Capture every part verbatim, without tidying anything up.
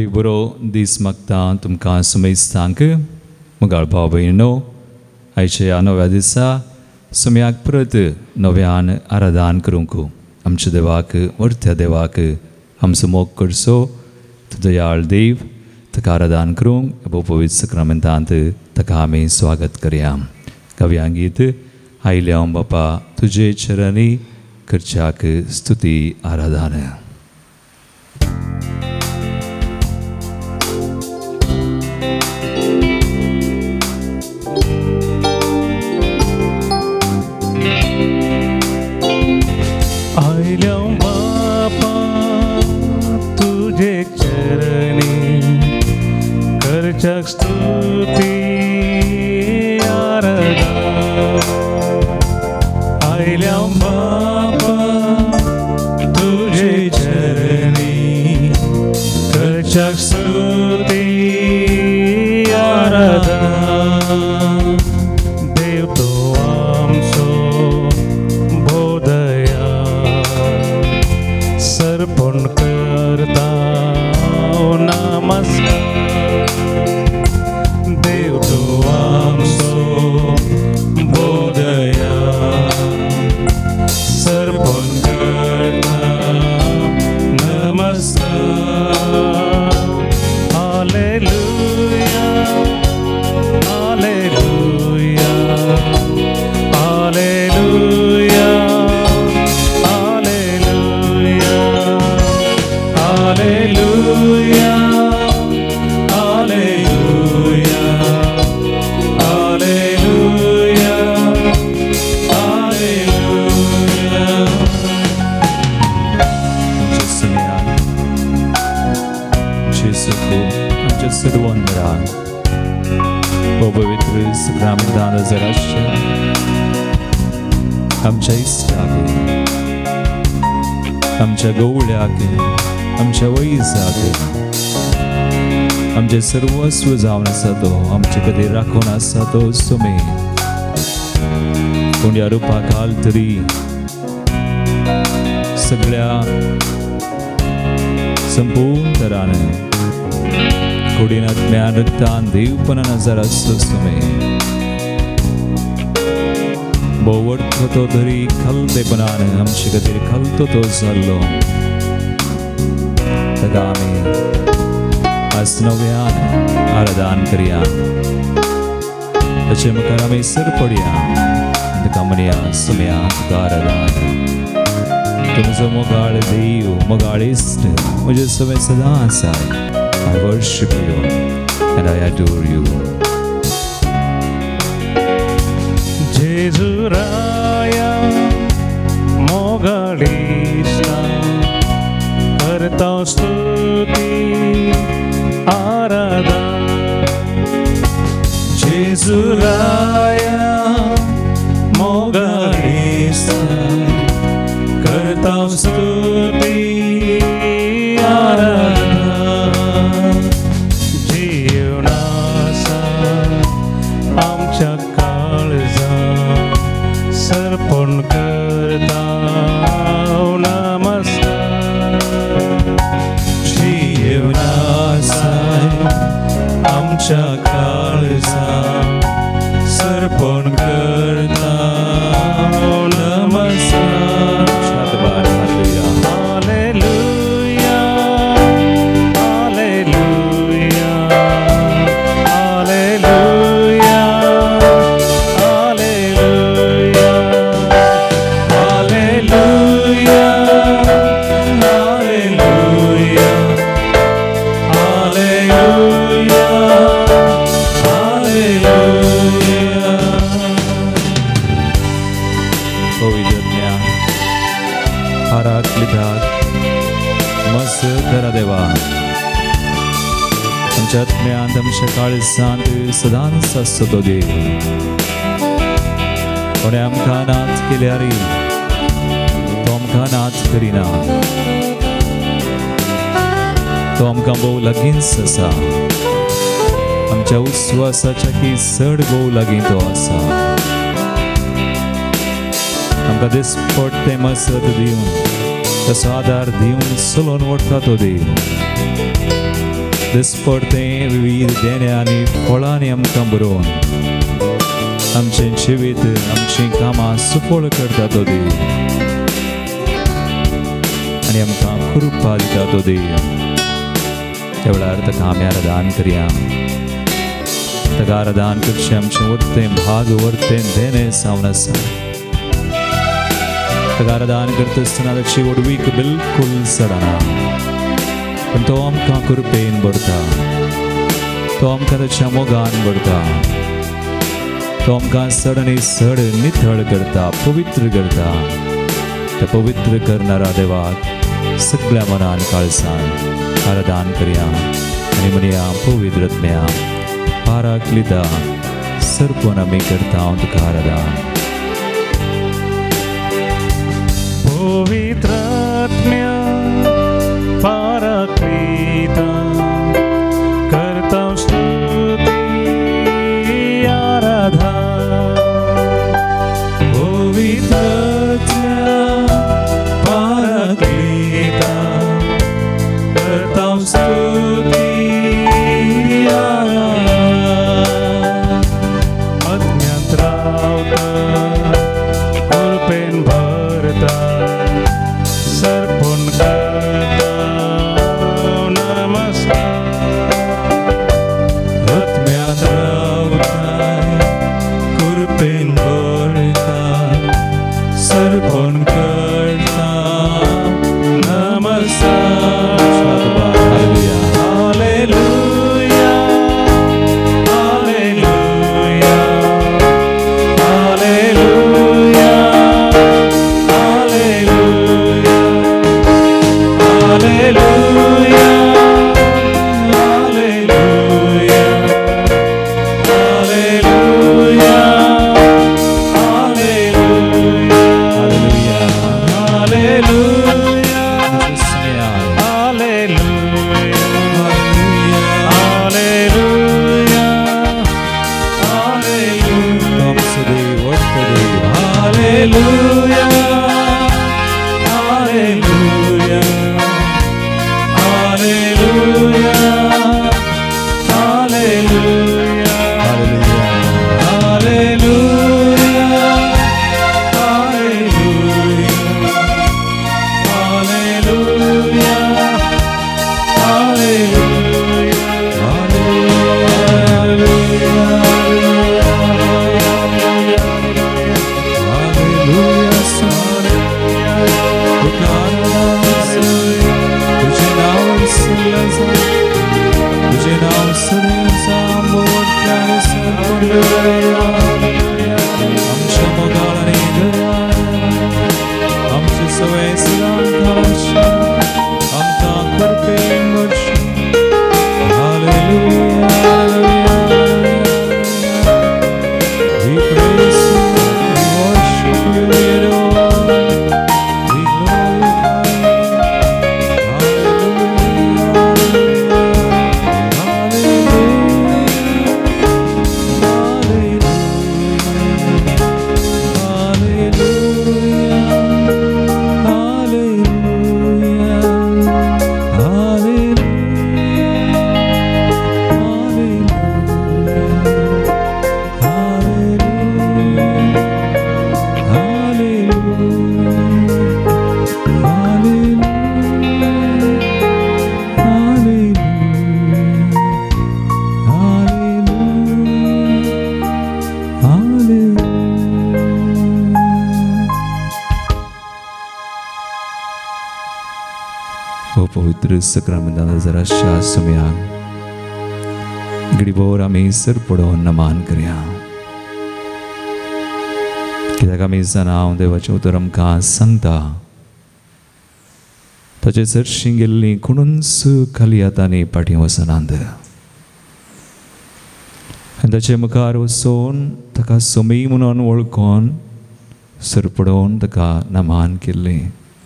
थंय बरो दीस मागता तुमकां सुमेस्तांक मुगाळ भाव भयणो आयच्या ह्या नव्या दिसा सुमयाक परत नव्यान आराधन करूंक आमच्या देवाक वर्त्या देवाक आमचो मोग करचो दयाळ देव ताका आराधन करूंक वो पवित्र सक्रामेंतांत ताका आमी स्वागत करया. कव्यां गीत आयल्या बापा तुजे चरणी करच्याक स्तुती आराधन. स्तुति आराधन आयल्या बापा तुझे चरणी करच्याक स्तुति आराधन. देव तो आमचो बोधया सर्पण करता नमस्कार. देव तो आमचो बोधया सर्पण करता नमस्कार. हालेलुया हालेलुया हालेलुया हालेलुया हालेलुया सर्वांगरान पवित्र सक्रामेंतान जराश्य आमच्या इश्टाक आमच्या गवळ्याक आमच्या वैजाक आमचे सर्वस्व जावन आसा तो आमचे खातीर राखून आसा तो सुमे पूण ह्या रुपाक हाल तरी सगळ्या संपूर्ण तरान कुडीनांतल्यान रक्तान देवपणान नजर आसता सुमे बोवडतो तो तरी खलतेपणान आमचे खातीर खलतो तो जाल्लो ताका आमी आज नव्यान आराधन करया. ताचे मुखार आमी सरपडया ताका म्हणया सुमया तुका आराधन. तुमचो मोगाळ देव मोगाळ इश्ट म्हजे सुमे सदां आसात. I worship you and I adore you. Jesu Raya mogalista karta stuti aradhan. Jesu Raya mogalista karta stuti aradhan. सर्पण करता नमस्कार. जीवनासाय आमच्या काळजा सर्पण करता नमस्कार. हालेलुया हालेलुया हालेलुया आमच्यातल्यान आमच्या काळजांत सदांच आसता तो देव. कोणे आमकां नाच केल्यार तो आमकां नाच करिना. तो आमकां भोव लागींच आसा. आमच्या उस्वासाच्या की चड भोव लागीं तो आसा. आमकां दिसपट्टे मसत दिवन तसो आदार दिवन चलोवन वता तो देव. दिसपडतें विविध देण्या आनी फळांनी आमकां बरोवन आमचें जिवीत आमचीं कामां सुफळ करता तो देव आनी आमकां कृपा दिता तो देव त्या वेळार ताका आमी आराधन करया ताका आराधन करचें आमचें वर्तें भाग वर्तें देणें जावन आसा ताका आराधन करता आसतना ताची वडवीक बिलकुल सडना पण तो आमकां कृपेन भरता तो आमकां ताच्या मोगान भरता तो आमकां सड आनी सड नितळ करता पवित्र करता त्या पवित्र करणारा देवाक सगळ्या मनान काळजान आराधन करया आनी म्हणया पवित्र आत्म्या पाराक्लिता सर्पोन आमी करता हांव तुका आराधन पवित्र आत्म्या पाराक्लिता करता स्तुति आराधन पवित्र आत्म्या पाराक्लिता करता स्तुति आराधन आत्म्यात रावता कृपेन भरता सर्पोन करता नमस्कार आत्म्यात रावता कृपेन भरता सर्पोन करता नमस्कार हालेलुया हालेलुया हालेलुया हालेलुया हालेलुया हालेलुया हालेलुया हालेलुया हालेलुया हो पवित्र सक्रमंतान जराशा सुम्याक घडीभर आमी सर पडोवन नमान करया कित्याक आमी जाणा हांव देवाचें उतर आमकां सांगता ताचे चडशीं गेल्लीं खुणूच खाली हातांनी फाटीं वचनात आनी ताचे मुखार वचून ताका सोमी म्हणून वळखून सर पडोवन ताका नमान केल्लें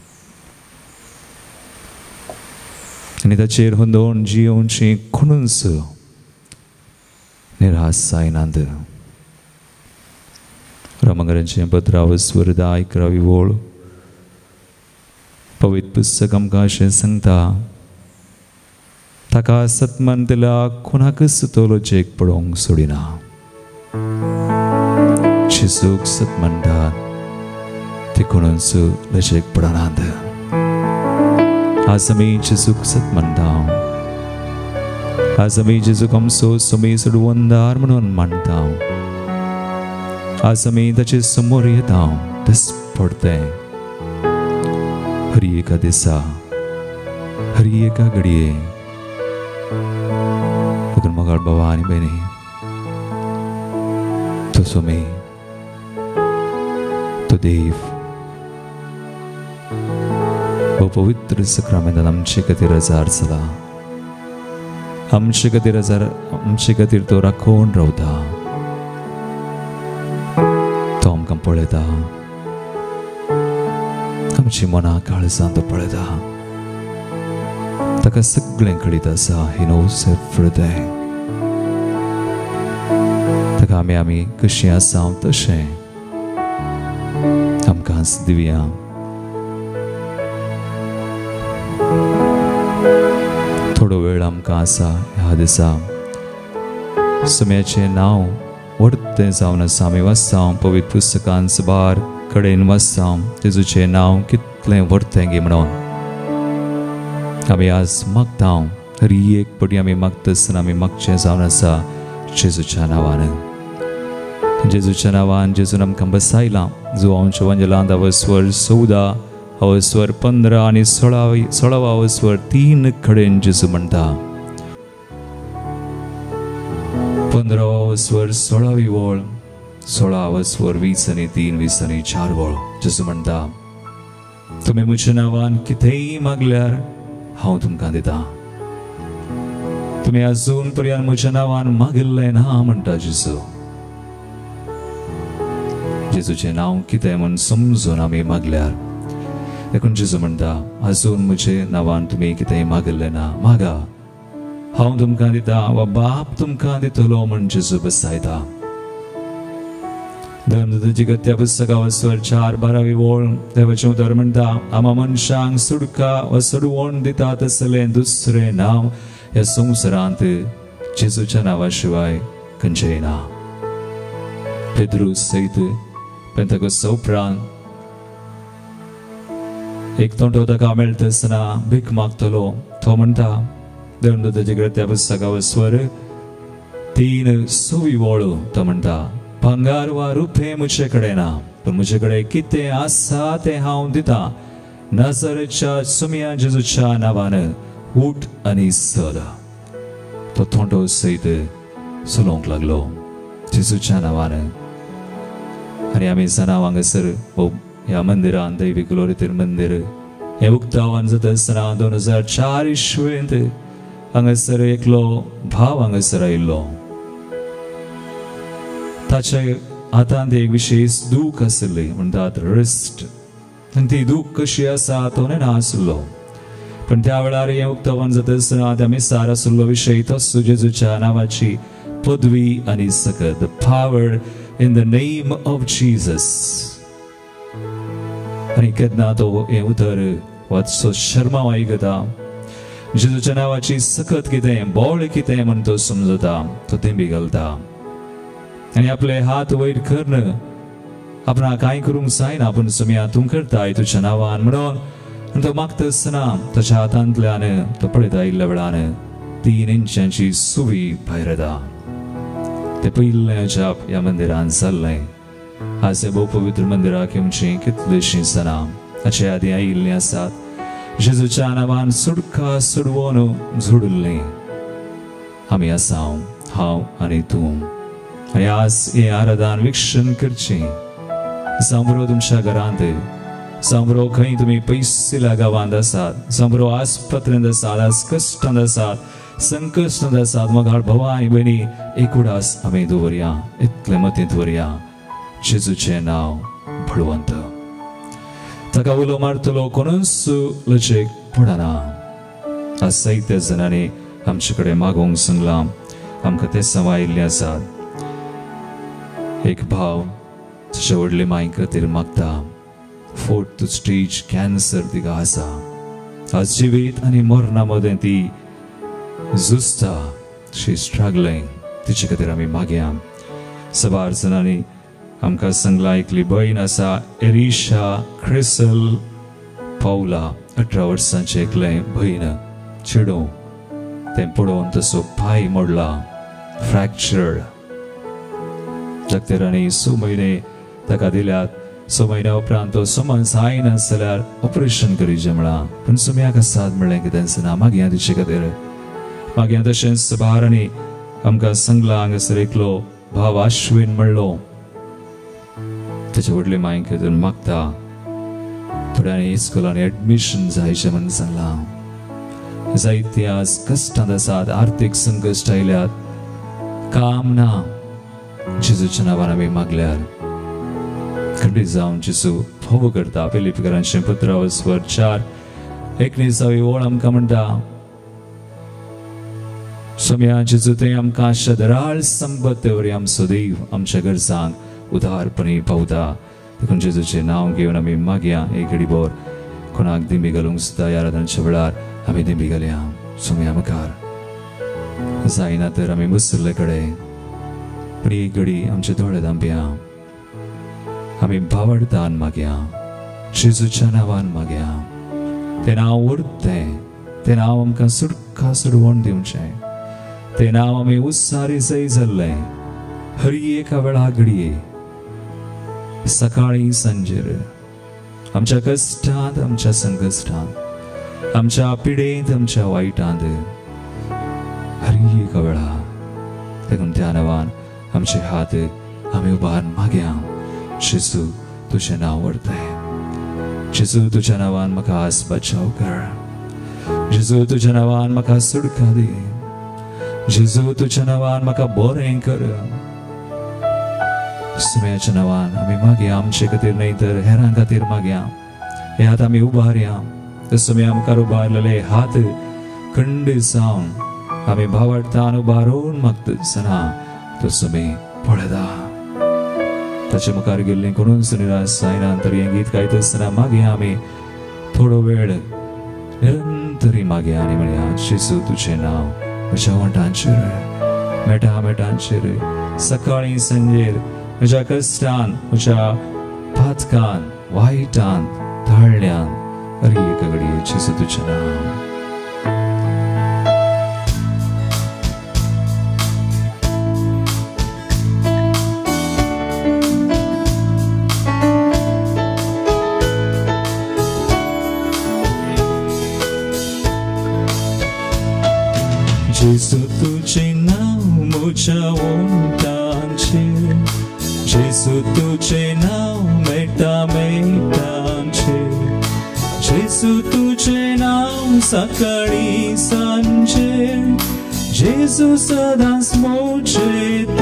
आनी ताचेर हुंदोवन जियोवची खुणूच निराश जायनात रामंगराचें पत्रावस्वरदा इकरावी वोळ पवित्र पुस्तक आमकां अशें सांगता ताका सतमंतला कोणाकच तोलो चेक पडोंक सोडिना जेजूक सत म्हणटात ते कोणूच लचेक पडनात आज आमी जेजूक सत म्हणटा आज आमी जेजूक आमचो समी सोडवंदार म्हणून मानता आज आमी ताचे समोर येता दिसपडते हर एका दिसा हर एका घडये देखून मोगाळ भावा आनी भयणी तो सोमी तो देव वो पवित्र सक्रामेंतान आमचे खातीर हजार जाला आमचे खातीर हजार आमचे खातीर तो राखून रावता तो आमकां पळयता आमची मनां काळजां तो पळयता ताका सगळें कळीत आसा ही नोस एवरीथिंग ताका आमी आमी कशीं आसा तशें आमकां दिवया थोडो वेळ आमकां आसा ह्या दिसा सुम्याचें नांव व्हडतें जावन आसा आमी वाचता पवित्र पुस्तकान सबार कडेन वाचता जेजूचें नांव कितलें व्हडतें गे म्हणून आमी आज मागता हर एक पटी आमी मागता आसतना आमी मागचें जावन आसा जेजूच्या नांवान जेजूच्या नांवान जेजून आमकां बसयलां जो आमच्या वंजलांत अवस्वर चवदा अवस्वर पंदरा आनी सोळावी सोळावा अवस्वर तीन कडेन जेजू म्हणटा पंदरावा अवस्वर सोळावी वळ सोळा अवस्वर वीस आनी तीन वीस आनी चार वळ जेजू म्हणटा तुमी म्हज्या नांवान कितेंय मागल्यार हांव तुमकां दितां तुमी अजून पर्यंत म्हज्या नांवान मागिल्लें ना म्हणटा जेजू जेजूचें नांव कितें म्हूण समजून आमी मागल्यार देखून जेजू म्हणटा अजून म्हजे नांवान तुमी कितेंय मागिल्लें ना मागा हांव तुमकां दितां वा बाप तुमकां दितलो म्हूण जेजू बसयता धर्मदूताची गत्या पुस्तका अवस्वर चार बारावी वळ देवाचें उतर म्हणटा आमा मनशांक सुडका वा सोडवण दिता तसलें दुसरें नांव ह्या संवसारांत जेजूच्या नांवा शिवाय खंयचेंय ना पेद्रूस सयत पेंतकोस्ता उपरांत एक तोंडो ताका मेळटा आसतना भीक मागतलो तो म्हणटा धर्मदूताची गत्या पुस्तका अवस्वर तीन सवी वळ तो म्हणटा भांगार वा रुपे म्हजे कडेन ना पण म्हजे कडेन कितें आसा तें हांव दितां नासरतच्या सुम्या जेजूच्या नांवान उठ आनी चल तो तोंडो सयत चलोवंक लागलो जेजूच्या नांवान आनी आमी जाणा हांगासर ह्या मंदिरान दैवीक ग्लोरीतीर मंदिर हें उक्तावण जाता आसतना दोन हजार चार इस्वेंत हांगासर एकलो भाव हांगासर आयिल्लो ताच्या हातांत एक विशेष दूख आसली म्हणटात रिस्ट आनी ती दूख कशी आसा तो नासलो पण त्या वेळार हें उक्तावण जाता आसतना त्या मिसार आसलो विशय तसो जेजूच्या नांवाची पदवी आनी सकत the power in the name of Jesus आनी केन्ना तो हें उतर वाचो शर्मा आयकता जेजूच्या नांवाची सकत कितें बोळ कितें म्हण तो समजता तो तेंबी घालता आनी आपले हात वयर करन आपणा कांय करूंक जायना पूण सुम्या तूं करताय तुज्या नांवान म्हणून आनी तो मागता आसतना ताच्या हातांतल्यान तो पळयता इल्ल्या वेळान तीन इंचांची सुवी भायर येता ते पयलें जाप ह्या मंदिरांत जाल्लें आज हे भोव पवित्र मंदिराक येवचीं कितलींशीं जाणां हाचे आदीं आयिल्लीं आसात जेजूच्या नांवान सुडका सोडवून झोडिल्लीं आमी आसा हांव आनी तूं आनी आज हें आराधन विक्षण करचें जांबरो तुमच्या घरांत जांबरो खंय तुमी पयसल्या गांवांत आसात जांबरो आस्पत्रेंत आसात आज कश्टांत आसात संकश्टांत आसात मोगाळ भवानी भयणी एक उडास आमी दवरया इतलें मतींत दवरया जेजूचें नांव बळवंत ताका उलो मारतलो कोणूच लचेक पडना आज जायत्या जाणांनी आमचे कडेन मागोवंक सांगलां आमकां ते सवायिल्ले आसात एक भाव ताच्या व्हडले मांय खातीर मागता फोर्थ स्टेज कॅन्सर तिका आसा आज जिवीत आनी मरणा मदें ती झुजता, शी इज स्ट्रगलिंग, तिचे खातीर आमी मागया. सवार जणांनी आमकां सांगला एकली भयण आसा एलिशा क्रिसल पावला, अठरा वर्सांचे एकले भयण चेडू, तें पडोवन तसो पांय मोडला, फ्रॅक्चर्ड. डॉक्टरांनी स म्हयने ताका दिल्यात. स म्हयन्या उपरांत तो समज जायना जाल्यार ऑपरेशन करीचें म्हणला. पूण सुम्याक आसात म्हणलें कितें आसना, मागया तिचे खातीर मागया. तशेंच सबारांनी आमकां सांगला हांगासर एकलो भाव आश्विन म्हणलो, ताचे व्हडले मांय खातीर मागता. थोड्यांनी इस्कॉलांनी एडमिशन जायचें म्हणून सांगलां. जायते आज कश्टांत आसात, आर्थीक संकश्ट आयल्यात, काम ना. जेजूच्या नांवान आमी मागल्यार खंडीत जावन जेजू फोव करता. फिलिपिकारांचें पत्र वर चार एकवीसावी ओळ आमकां म्हणटा, सोम्या जेजू ते आमकां शेदराळ संपत दवरी आमचो देव आमच्या गरजांक उदारपणी पावता. देखून जेजूचें नांव घेवन आमी मागया. एक घडी भर कोणाक दिंबी घालूंक सुद्दां ह्या रातांच्या वेळार आमी दिंबी घालया. सोम्या मुखार जायना तर आमी मुसल्ले कडेन, पण एक घडी आमचे दोळे धांपया. आमी भावडतान मागया, जेजूच्या नांवान मागया. तें नांव उरतें, तें नांव आमकां सुटका सोडवून दिवचें. तें नांव आमी उत्सारी जय जाल्लें हर एका वेळा घडये, सकाळी सांजेर, आमच्या कश्टांत, आमच्या संकश्टांत, आमच्या पिडेंत, आमच्या वायटांत, हर एका वेळा. देखून त्या नांवान आमचे हात आमी उबारून मागया. जेजू तुझें नांव व्हरतें. जेजू तुझ्या नांवान म्हाका आज बचाव कर. जेजू तुझ्या नांवान म्हाका सुटका दी. जेजू तुझ्या नांवान म्हाका बरें कर. सुम्याच्या नांवान आमी मागया. आमचे खातीर न्हय तर हेरां खातीर मागया. हे हात आमी उबारया. ते सुम्या मुखार उबारलेले हात खंडीत जावन आमी भावार्थान उबारून मागतना तो सुमी पळयता. ताचे मुखार गेल्लीं कोणूच निराश जायना. तर हें गीत गायत आसतना मागया आमी थोडो वेळ निरंतरी मागया आनी म्हणया, जेजू तुझें नांव म्हज्या वंटांचेर, मेटा मेटांचेर, सकाळी सांजेर, म्हज्या कश्टान, म्हज्या पातकान, वायटान, ताळ्यान, हर एका घडये जेजू तुझें नांव. जेजू तुझें नांव म्हज्या वंटांचेर, जेजू तुझें नांव मेटा मेटांचेर, जेजू तुझें नांव सकाळी सांजेर, जेजू सदांच मोजेत.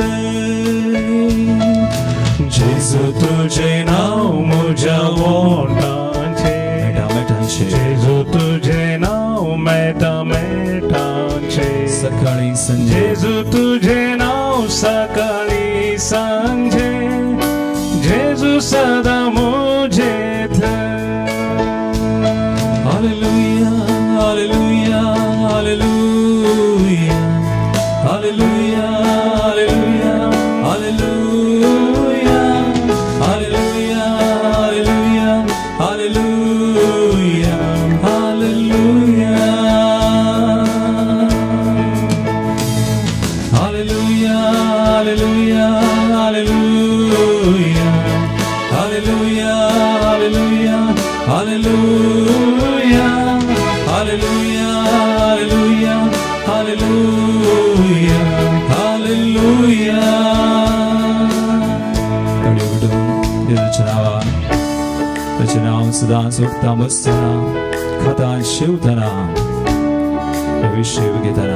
जेजू तुझें नांव म्हज्या वंटांचेर, मेटा मेटांचेर, जेजू तुझें नांव मेटा मेटांचेर, सकाळी सांजे, जेजू तुझें नांव सकाळी सांजे, जेजू सदा मोजेत. हालेलुया हालेलुया हालेलुया हालेलुया हालेलुया हालेलुया हालेलुया हालेलुया हालेलुया हालेलुया हालेलुया हालेलुया हालेलुया हालेलुया हालेलुया हालेलुया हालेलुया हालेलुया हालेलुया. जेजूच्या नांवान, ताचें नांव सदांच उठता बसतना, खाता शिवतना, विशेव घेतना.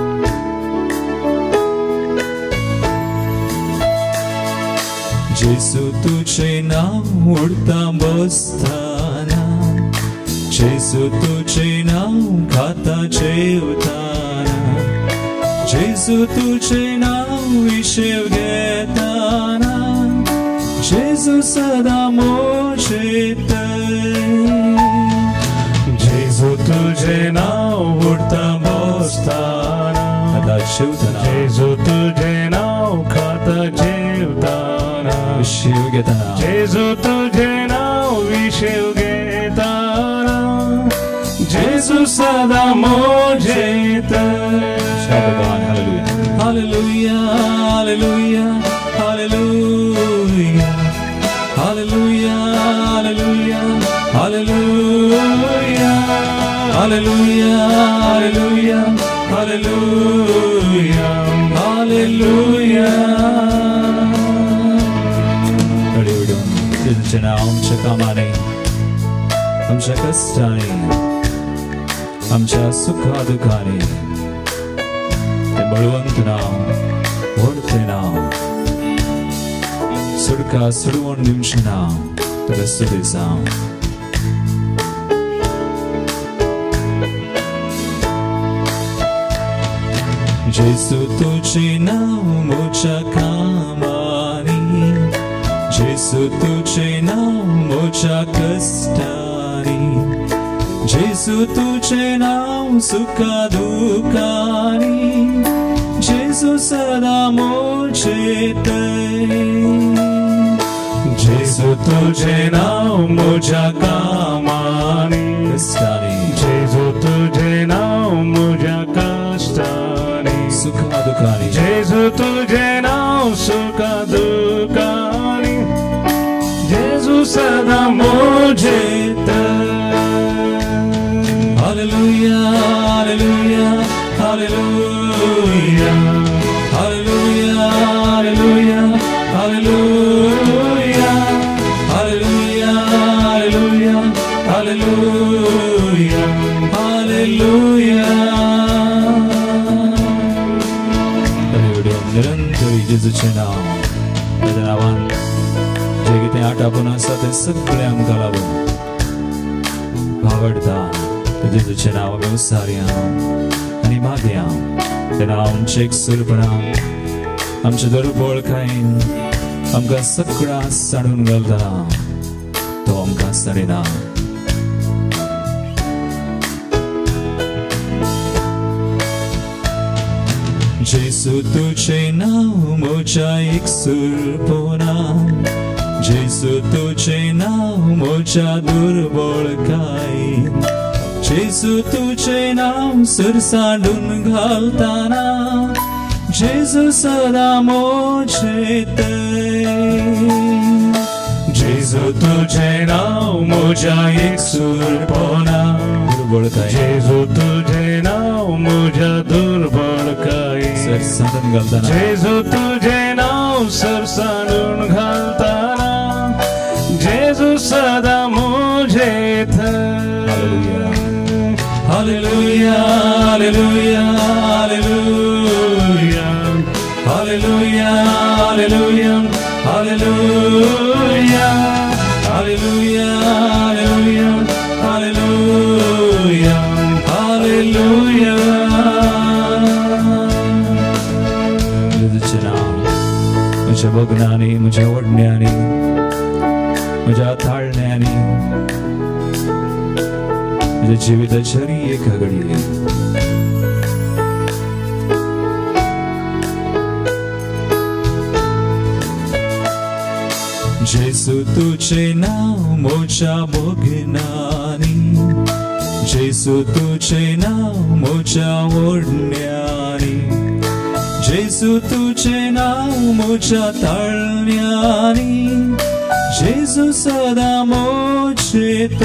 जेजू तुझें नांव उठता बसतना, जेजू तुझें नांव खाता जेवताना, जेजू तुझें नांव विशेव घेताना, जेजू सदा मोजेत. जेजू तुझें नांव उठता बसताना, शिवताना जेजू तुझे नाव खाता जेवताना विशीव घेताना जेजू तुझे नाव विशीव घेताना जेजू सदा मोजेत शाबान हालेलुया हालेलुया हालेलुया हालेलुया हालेलुया हालेलुया हालेलुया हालेलुया हालेलुया हालेलुया हालेलुया तुझे नाव आमच्या कामाने आमच्या कष्टाने आमच्या सुखादुखाने ते बळवंत नाव व्हडते नाव सुडका सुडवून दिवचे नाव तुला स्तुती सांग जेसू तुझे नाव मोच्या कामानी जेसू तुझे नाव मोच्या कष्टानी जेसू तुझे नाव सुखा दुखानी जेसू सदा मोजेत जेसू तुझे नाव मोच्या कामानी कष्टानी जेसू तुझे नाव मोच्या कष्टानी सुखा दुखानी जेसू तुझे नाव सुखा दुखानी जेसू सदा मोजेत हालेलुया हालेलुया हालेलुया हालेलुया हालेलुया हालेलुया हालेलुया हालेलुया हालेलुया हालेलुया निरंतर जेजूचे नाव त्याच्या नावान जे कितें आटापून आसा तें सगळें आमकां लागून आवडटा जेजूचे नाव आमी उसारया आनी मागया तें नांव आमचें एकसुरपणां आमच्या दुर्बळकायेन आमकां सगळां साडून घालता तो आमकां साडिना जेसू तुझे नाव मोच्या एकसुरपणां जेसू तुझे नाव मोच्या दुर्बळकायेन जेसू तुझे नाव सुरसाडून घालताना जेसू सदा मोजेत जेसू तुझे नाव मोच्या एकसुरपणां दुर्बळकायेन जेसू तुझे नाव मोच्या दुर्बळकायेन सरसाडून घालताना जेसू तुझे नाव सरसाडून घालताना जेसू सदा मोजेत हालेलुया हालेलुया हालेलुया हालेलुया हालेलुया हालेलुया हालेलुया हालेलुया हालेलुया जेजूचे नाव म्हज्या बगनांनी म्हज्या ओडण्यांनी म्हज्या थाळण्यांनी म्हज्या जिविताच्या एका घडये जेसू तुझे नाव मोच्या बगनांनी जेसू तुझे नाव मोच्या ओडण्यांनी जेसू तुझे नाव मोच्या ताळण्यांनी जेसू सदा मोजेत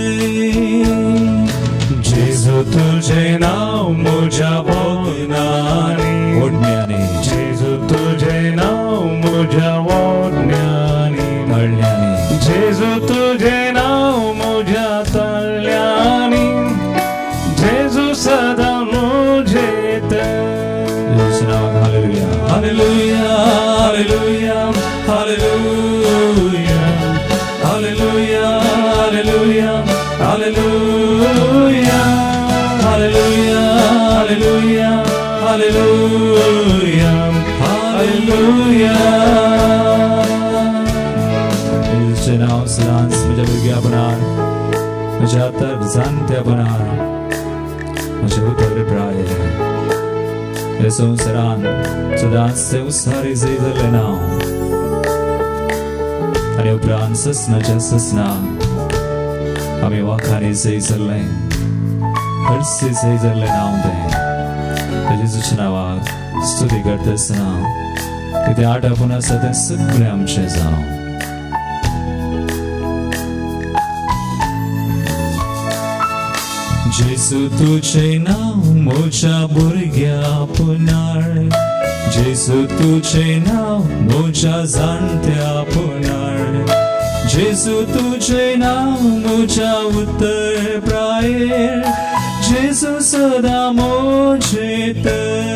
जेसू तुझे नाव मोच्या बगनांनी ओडण्यांनी जेसू तुझे नाव मोच्या ओडण्यांनी ताळण्यांनी जेसू तुझे नाव मोच्या ताळण्यांनी जेसू सदा मोजेत हालेलुया हालेलुया हालेलुया हालेलुया हालेलुया हालेलुया हालेलुया हालेलुया हालेलुया हालेलुया हालेलुया तुझे नाव सदांच म्हज्या भुरग्यापणान म्हज्या तर जाणट्यापणान म्हज्या उतर प्राय Tesum saran, sudas te usari zayzalena. Ani upran sasna jasasna. Ami wakani zayzalen. Harsi zayzalena unde. Tejizuchnawa studi gartasna. Kiti aata puna sate sukle amche zao. Jesu tuझे नाव मोच्या भुरग्या पुनार Jesu तुझे नाव मोच्या जाणट्या पुनार Jesu तुझे नाव मोच्या उत्तर प्रायेर Jesu सदा मोजेत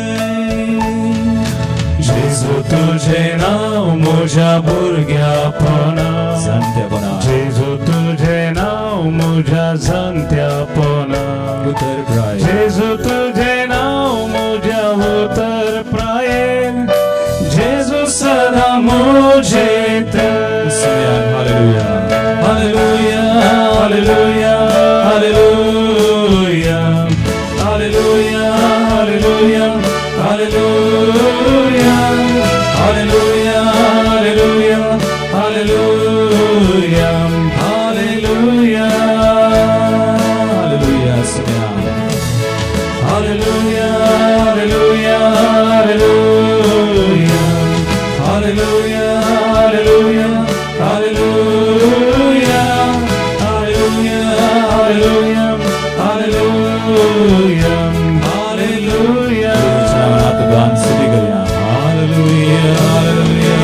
Jesu तुझे नाव मोच्या भुरग्या पुनार जाणट्या पुनार Jesu तुझे नाव मोच्या जाणट्या पुनार उत्तर प्राय Jesu तुझे नाव मोच्या उत्तर प्रायेर Jesu सदा मोजेत Hallelujah Hallelujah Hallelujah Hallelujah Hallelujah Hallelujah Hallelujah Hallelujah Hallelujah Hallelujah Hallelujah Hallelujah Samya Hallelujah Hallelujah Hallelujah Hallelujah Hallelujah Hallelujah Hallelujah Hallelujah Hallelujah Hallelujah Selamat Tuhan sedih kalian Hallelujah Hallelujah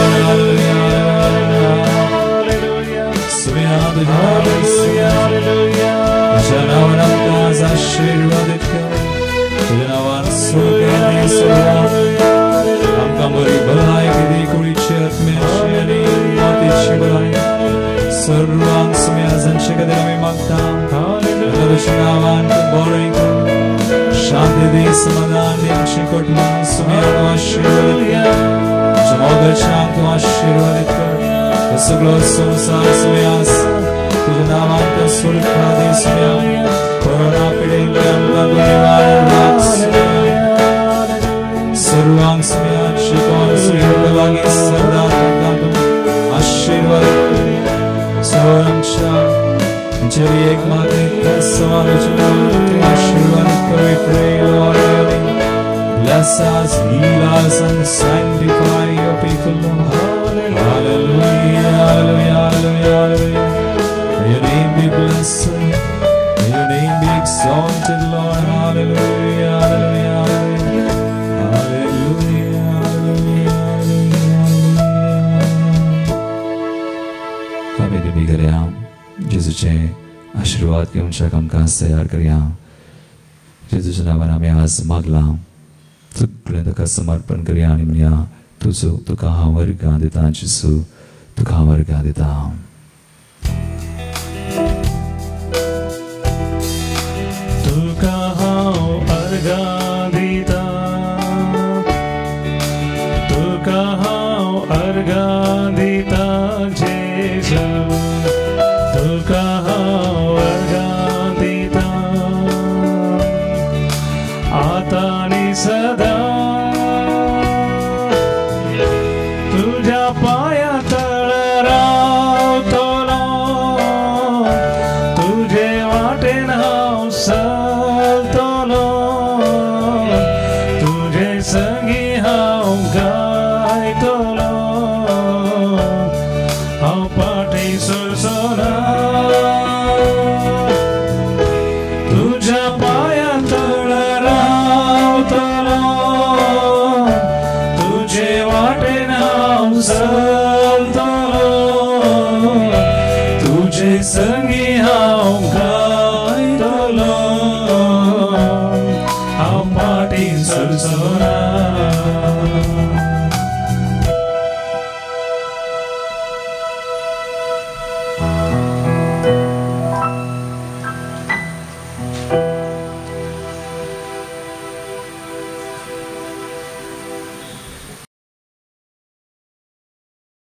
Hallelujah Samya Hallelujah Hallelujah Janawan amkas आशीर्वादित कर जनावन सुगंधि सुगंध हमका मरी भलाई की दी कुड़ी चेत में शेनी मोती शिवलाई सर्वांग समय जंशिक दिल में मगता नदुशनावन बोरिंग शांति दी समाधान दी शिकोट में समय आशीर्वादित जमोदर शांत आशीर्वादित कर सुगलो सुमसा समयास तुझे नामान का सुरक्षा दे समय कोरोना पीड़े लंबा दुनिवार सर्वांग समय शिकोन सुयोगलागी सरदा तकातु आशीर्वाद सर्वंशा जब एक माते का समालोचना आशीर्वाद करे pray Lord bless us heal us and sanctify your people Lord hallelujah hallelujah hallelujah may your name be blessed may your name be exalted Lord hallelujah hallelujah hallelujah hallelujah hallelujah हमें भी करें जिससे आशीर्वाद के उनसे कम कांस तैयार करें जिससे नामना में आज मागला तुझे तो का समर्पण करें निम्निया तुझो तो कहाँ वर्गा देता जिसु तो कहाँ वर्गा देता तू कहाँ वर्गा देता तू कहाँ वर्गा देता जेसु तू कहाँ वर्गा देता आता नहीं सदा तुझा पाया तळरावतो तुझे वाटे नाव सलतो तुझे संगी हाव गायतो हाव पाठी सुरसोना तुझा